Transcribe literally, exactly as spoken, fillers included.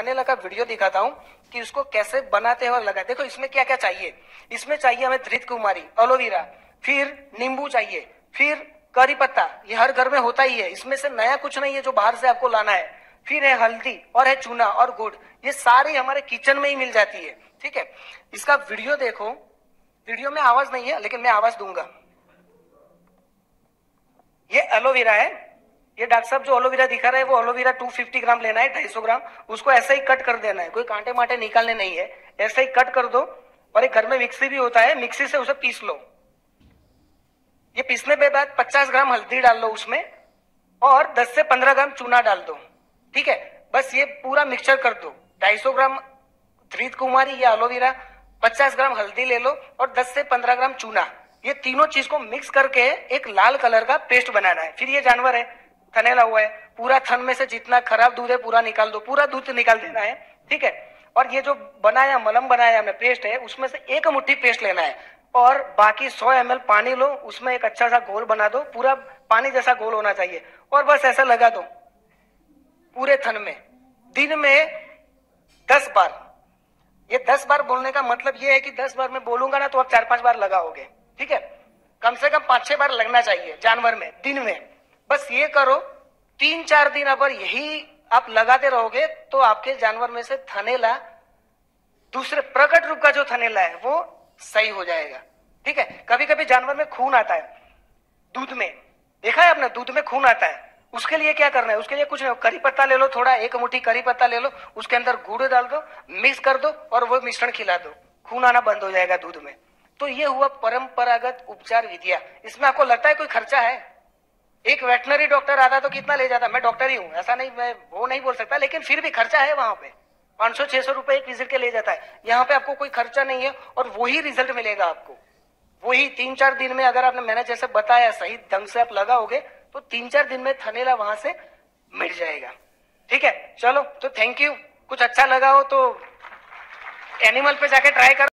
थनेला का वीडियो दिखाता हूँ कि उसको कैसे बनाते हैं और लगाते। देखो इसमें क्या क्या चाहिए। इसमें चाहिए हमें धृत कुमारी, एलोवेरा, फिर नींबू चाहिए, फिर करी पत्ता, ये हर घर में होता ही है, इसमें से नया कुछ नहीं है जो बाहर से आपको लाना है। फिर है हल्दी और है चूना और गुड़, ये सारी हमारे किचन में ही मिल जाती है। ठीक है, इसका वीडियो देखो। वीडियो में आवाज नहीं है लेकिन मैं आवाज दूंगा। ये एलोवेरा है। ये डॉक्टर साहब जो एलोवेरा दिखा रहे हैं वो एलोवेरा दो सौ पचास ग्राम लेना है, दो सौ पचास ग्राम। उसको ऐसे ही कट कर देना है, कोई कांटे माटे निकालने नहीं है, ऐसे ही कट कर दो। और एक घर में मिक्सी भी होता है, मिक्सी से उसे पीस लो। ये पीसने के बाद पचास ग्राम हल्दी डाल लो उसमें और दस से पंद्रह ग्राम चूना डाल दो। ठीक है, बस ये पूरा मिक्सचर कर दो। दो सौ पचास ग्राम धृत कुमारी या एलोवेरा, पचास ग्राम हल्दी ले लो और दस से पंद्रह ग्राम चूना, ये तीनों चीज को मिक्स करके एक लाल कलर का पेस्ट बनाना है। फिर ये जानवर है, थनेला हुआ है, पूरा थन में से जितना खराब दूध है पूरा निकाल दो, पूरा दूध निकाल देना है। ठीक है, और ये जो बनाया मलम बनाया हमने पेस्ट है, उसमें से एक मुट्ठी पेस्ट लेना है और बाकी सौ एम एल पानी लो, उसमें एक अच्छा सा घोल बना दो, पूरा पानी जैसा घोल होना चाहिए और बस ऐसा लगा दो पूरे थन में। दिन में दस बार। ये दस बार बोलने का मतलब ये है कि दस बार मैं बोलूंगा ना तो आप चार पांच बार लगाओगे। ठीक है, कम से कम पांच छह बार लगना चाहिए जानवर में दिन में। बस ये करो, तीन चार दिन अगर यही आप लगाते रहोगे तो आपके जानवर में से थनेला, दूसरे प्रकट रूप का जो थनेला है वो सही हो जाएगा। ठीक है, कभी कभी जानवर में खून आता है दूध में, देखा है आपने, दूध में खून आता है। उसके लिए क्या करना है, उसके लिए कुछ नहीं, करी पत्ता ले लो, थोड़ा एक मुट्ठी करी पत्ता ले लो, उसके अंदर गुड़ डाल दो, मिक्स कर दो और वो मिश्रण खिला दो, खून आना बंद हो जाएगा दूध में। तो ये हुआ परंपरागत उपचार विधियां। इसमें आपको लगता है कोई खर्चा है? एक वेटनरी डॉक्टर आता तो कितना ले जाता? मैं डॉक्टर ही हूं, ऐसा नहीं, मैं वो नहीं बोल सकता, लेकिन फिर भी खर्चा है वहां पे। पांच सौ छह सौ रुपए एक विजिट के ले जाता है। यहाँ पे आपको कोई खर्चा नहीं है और वही रिजल्ट मिलेगा आपको। वही तीन चार दिन में, अगर आपने मैंने जैसे बताया सही ढंग से आप लगाओगे तो तीन चार दिन में थनेला वहां से मिट जाएगा। ठीक है, चलो तो थैंक यू। कुछ अच्छा लगा हो तो एनिमल पे जाके ट्राई करो।